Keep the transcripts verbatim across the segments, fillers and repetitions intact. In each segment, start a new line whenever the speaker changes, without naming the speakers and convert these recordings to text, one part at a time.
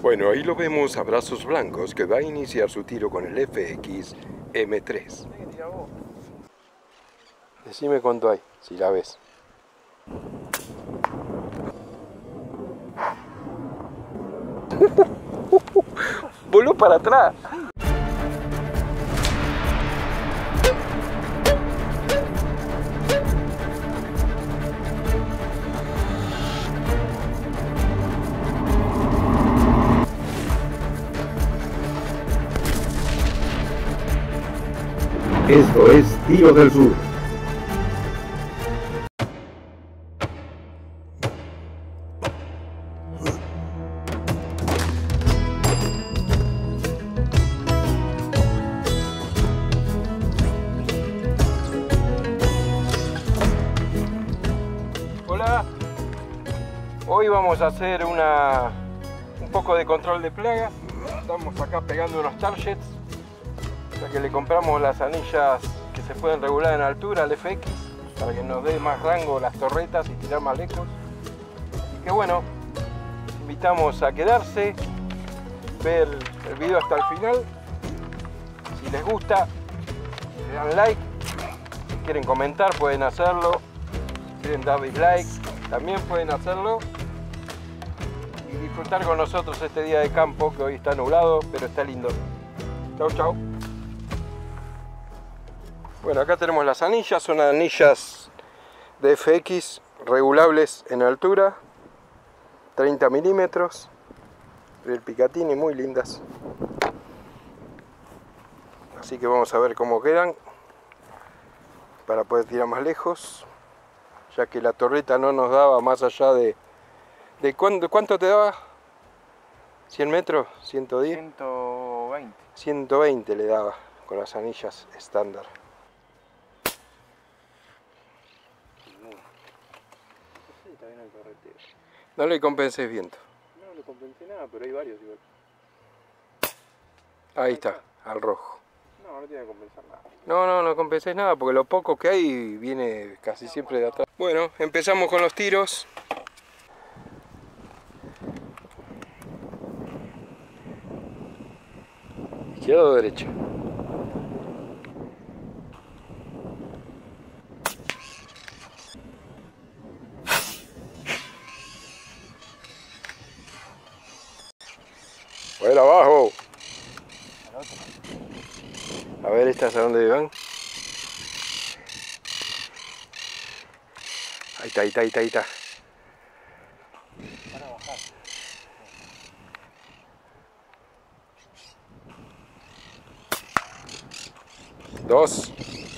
Bueno, ahí lo vemos a brazos blancos que va a iniciar su tiro con el F X M tres. Decime cuánto hay, si la ves. Voló para atrás.
Esto es Tiro del Sur.
Hola, hoy vamos a hacer una un poco de control de plaga. Estamos acá pegando unos targets, ya que le compramos las anillas que se pueden regular en altura al F X para que nos dé más rango las torretas y tirar más lejos. Y que bueno, invitamos a quedarse, ver el video hasta el final. Si les gusta, le dan like. Si quieren comentar pueden hacerlo. Si quieren dar dislike también pueden hacerlo. Y disfrutar con nosotros este día de campo, que hoy está nublado pero está lindo. Chau chau. Bueno, acá tenemos las anillas, son anillas de F X regulables en altura, treinta milímetros, del Picatinny, muy lindas. Así que vamos a ver cómo quedan para poder tirar más lejos, ya que la torreta no nos daba más allá de... ¿De cuánto, cuánto te daba? ¿cien metros? ¿ciento diez?
ciento veinte.
ciento veinte le daba con las anillas estándar. No le compenses viento.
No le compensé nada, pero hay varios igual.
Ahí está, al rojo.
No, no tiene que compensar nada.
No, no, no compenses nada porque lo poco que hay viene casi siempre de atrás. Bueno, empezamos con los tiros. ¿Izquierda o derecha? Fuera abajo. A ver, estas a dónde van. Ahí está, ahí está, ahí está, ahí está.
Van a bajar.
Dos.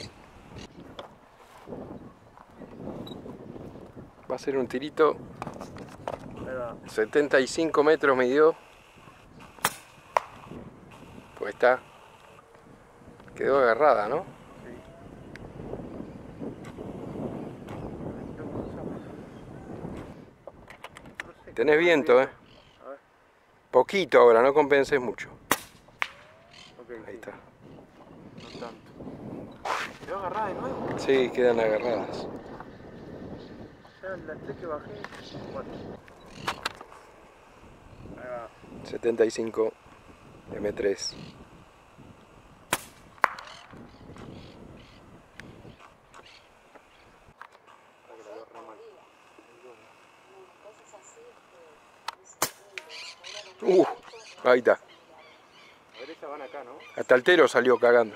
Va a ser un tirito. setenta y cinco metros midió. Pues está. Quedó agarrada, ¿no?
Sí.
Tenés viento, ¿eh?
A ver.
Poquito ahora, no compenses mucho.
Okay,
Ahí
sí.
está.
No tanto. ¿Quedó agarrada de nuevo?
Sí, quedan agarradas.
Ya las tres que bajé. Cuatro. Ahí va.
setenta y cinco M tres. Uh, ahí está.
A ver, esas van acá, ¿no?
Hasta el tero salió cagando.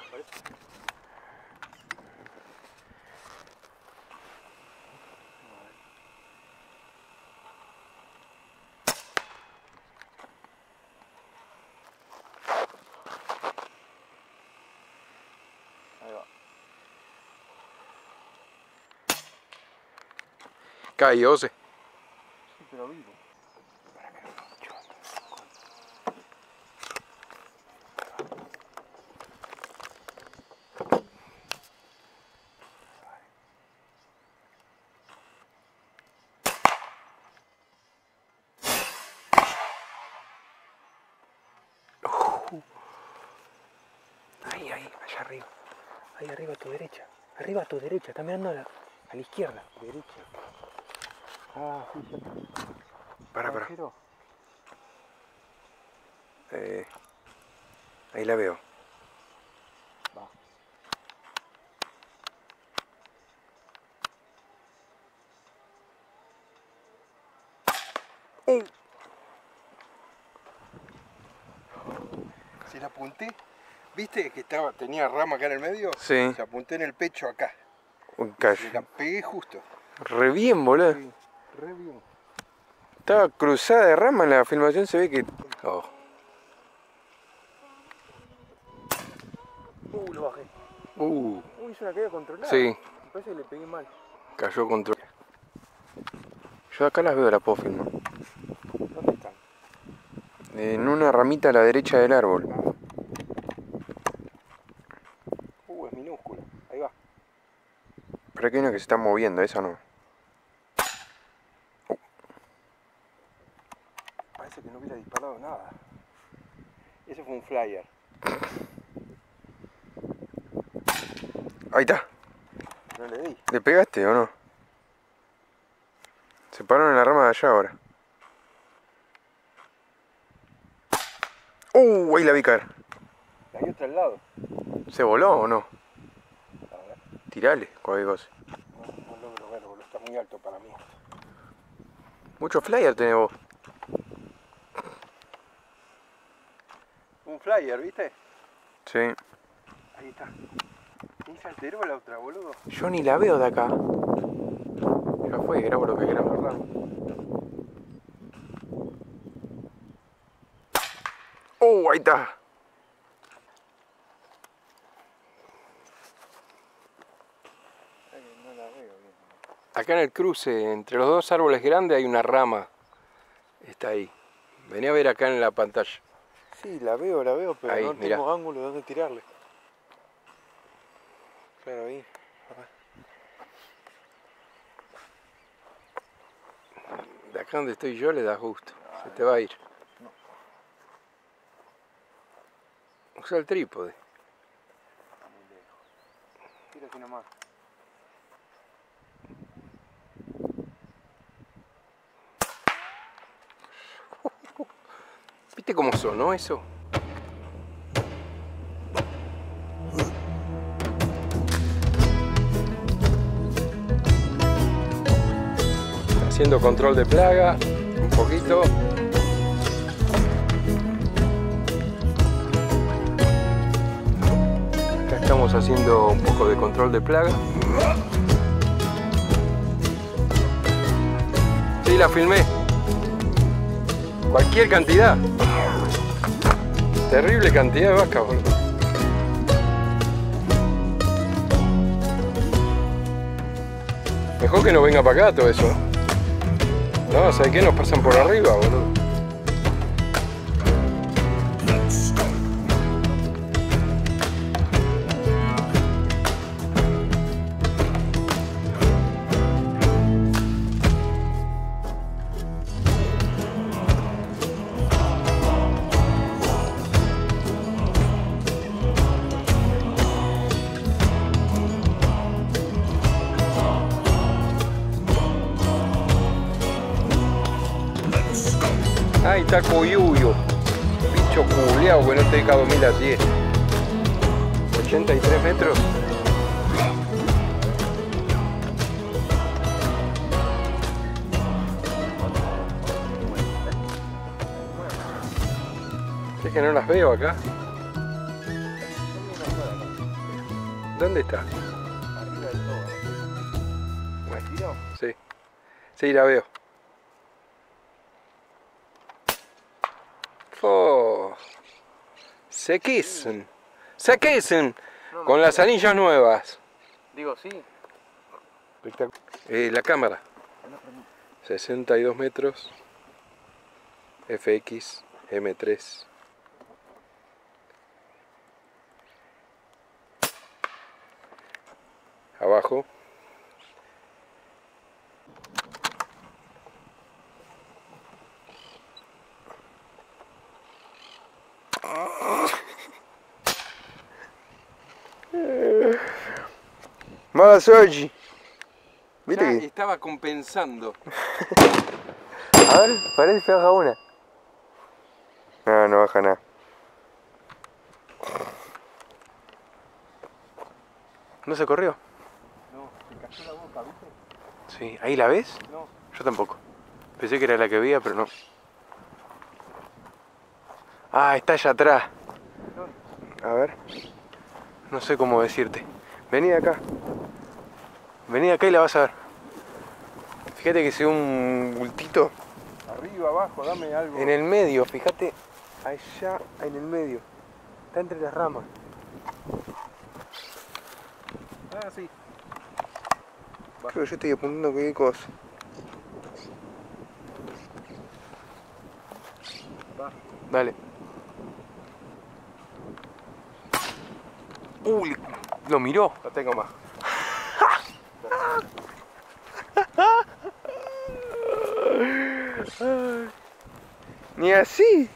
Ahí va.
Cae, Ose.
Sí, pero vivo.
Ahí, ahí, allá arriba. Ahí arriba a tu derecha. Arriba a tu derecha, está mirando a la, a la izquierda.
Derecha. Ah, sí, ya está.
Para, para.
Cero.
Eh, ahí la veo.
Va.
Uh. Si la apunté, ¿viste que estaba, tenía rama acá en el medio?
Sí.
Se apunté en el pecho acá.
Un
Y
callo.
la pegué justo.
Re bien, boludo.
Sí, re bien.
Estaba cruzada de rama en la filmación, se ve que... Oh.
Uh, lo bajé.
Uh,
Uh, hice una caída controlada.
Sí,
Me parece que le pegué mal.
cayó control. Yo acá las veo, la puedo filmar.
¿dónde están?
En una ramita a la derecha del árbol.
Uh, es minúscula. Ahí va.
Pero aquí hay una que se está moviendo, esa no.
Parece que no hubiera disparado nada. Ese fue un flyer.
Ahí está.
No le di.
¿Le pegaste o no? Se pararon en la rama de allá ahora. Uh, ahí la vi caer.
Hay otra al lado.
¿Se voló o no?
A ver.
Tirale, cualquier cosa.
No, no logro ver, boludo. Está muy alto para mí.
Mucho flyer tenés vos.
Un flyer, ¿viste?
Sí.
Ahí está. ¿Y se alteró la otra, boludo?
Yo ni la veo de acá. Ya fue, grabo lo que grabo. Uh, ahí está.
No la veo bien.
Acá en el cruce, entre los dos árboles grandes hay una rama. Está ahí. Vení a ver acá en la pantalla.
Sí, la veo, la veo, pero
Ahí,
no
mirá.
tengo ángulo de dónde tirarle. Claro, ahí.
De acá donde estoy yo le das gusto. Se te va a ir. Usa el trípode.
Tira aquí nomás.
¿Viste cómo sonó eso? Haciendo control de plaga, un poquito. Acá estamos haciendo un poco de control de plaga. Sí, la filmé. Cualquier cantidad. Terrible cantidad de vacas, boludo. Mejor que no venga para acá todo eso. No, ¿sabes qué? Nos pasan por arriba, boludo. Ahí está Coyuyo, bicho culeado que no te deja dormir a diez. ochenta y tres metros. Es que no las veo acá. ¿Dónde está?
Arriba del todo.
Bueno, sí. Sí, la veo. Oh, sequísimo. Sequísimo. Con las anillas nuevas.
Digo, sí.
Eh, la cámara. sesenta y dos metros. F X M tres. Abajo.
Mala Sergi. ¿Viste
Ya
que?
estaba compensando.
A ver, parece que baja una. No, no baja nada. ¿No se corrió?
No, se cayó la boca, ¿viste?
Sí. ¿Ahí la ves?
No.
Yo tampoco. Pensé que era la que veía, pero no. Ah, está allá atrás. A ver. No sé cómo decirte. Vení de acá. Vení de acá y la vas a ver. Fíjate que sea un bultito.
Arriba, abajo, dame algo.
En el medio, fíjate. Allá en el medio. Está entre las ramas.
Ah, sí.
Creo que yo estoy apuntando cualquier cosa.
Va.
Dale. Uy, lo miró.
No tengo más.
Ni así.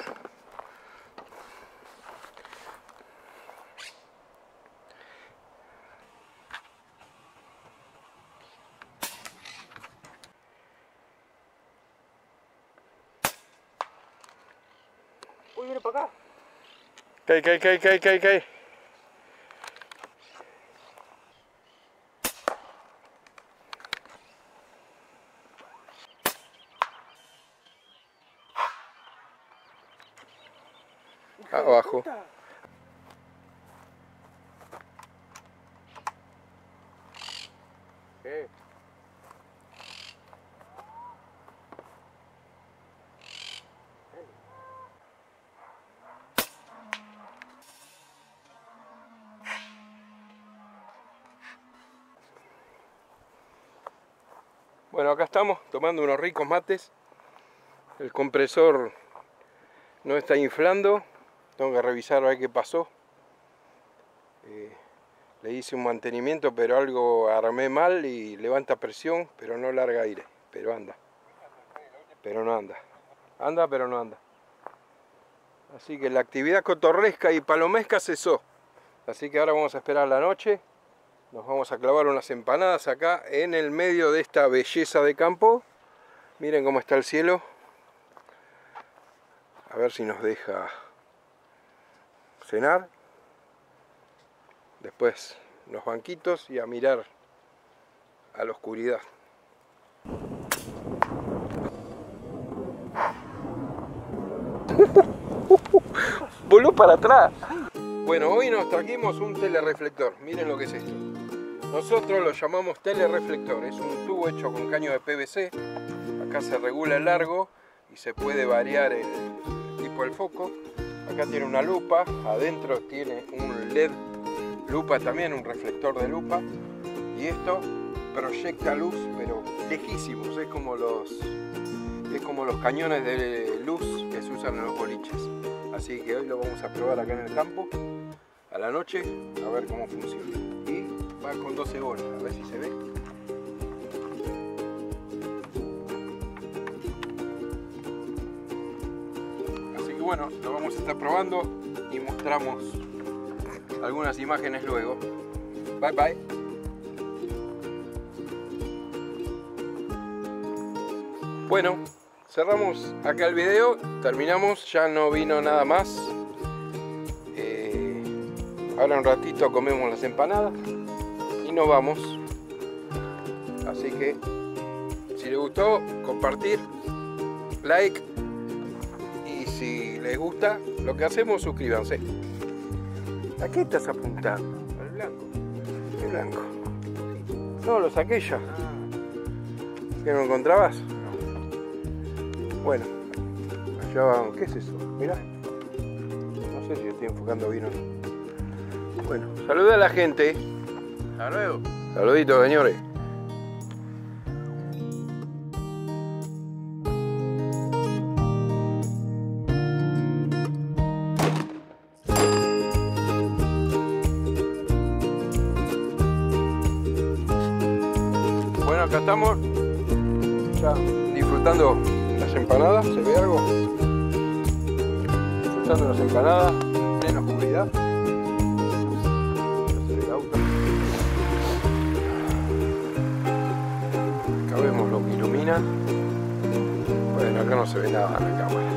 Uy, viene para acá.
Cae, cae, cae, cae, cae, cae. Abajo.
¿Qué? Bueno, acá estamos tomando unos ricos mates. El compresor no está inflando. Tengo que revisar a ver qué pasó. Eh, le hice un mantenimiento, pero algo armé mal y levanta presión, pero no larga aire. Pero anda. Pero no anda. Anda, pero no anda. Así que la actividad cotorresca y palomesca cesó. Así que ahora vamos a esperar la noche. Nos vamos a clavar unas empanadas acá en el medio de esta belleza de campo. Miren cómo está el cielo. A ver si nos deja cenar. Después los banquitos y a mirar a la oscuridad. Voló para atrás. Bueno, hoy nos trajimos un telerreflector. Miren lo que es esto. Nosotros lo llamamos telerreflector. Es un tubo hecho con caño de P V C. Acá se regula el largo y se puede variar el tipo del foco. Acá tiene una lupa. Adentro tiene un L E D lupa también, un reflector de lupa. Y esto proyecta luz, pero lejísimos. Es como los, es como los cañones de luz que se usan en los boliches. Así que hoy lo vamos a probar acá en el campo. A la noche, a ver cómo funciona. Y va con doce volts, a ver si se ve. Así que bueno, lo vamos a estar probando y mostramos algunas imágenes luego. Bye bye. Bueno, cerramos acá el video, terminamos, ya no vino nada más. Ahora un ratito comemos las empanadas y nos vamos. Así que si les gustó, compartir, like, y si les gusta lo que hacemos, suscríbanse. ¿A qué estás apuntando? Al blanco. ¿Qué blanco? No, lo saqué ya. ¿Qué no encontrabas? Bueno, allá vamos. ¿Qué es eso? Mirá. No sé si estoy enfocando bien o no. Bueno, saluda a la gente. Hasta luego. Saluditos, señores. Bueno, acá estamos. Ya disfrutando las empanadas. ¿Se ve algo? Disfrutando las empanadas. Plena oscuridad. Acá vemos lo que ilumina. Bueno, acá no se ve nada en la cámara.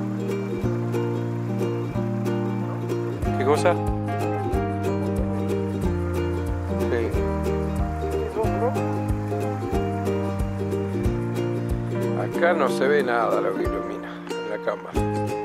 ¿Qué cosa? Acá no se ve nada lo que ilumina en la cámara.